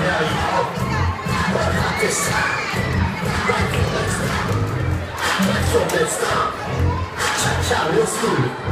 now you hope, but not this time. Right foot, let's stop. Left foot, let's stop. Cha-cha real smooth.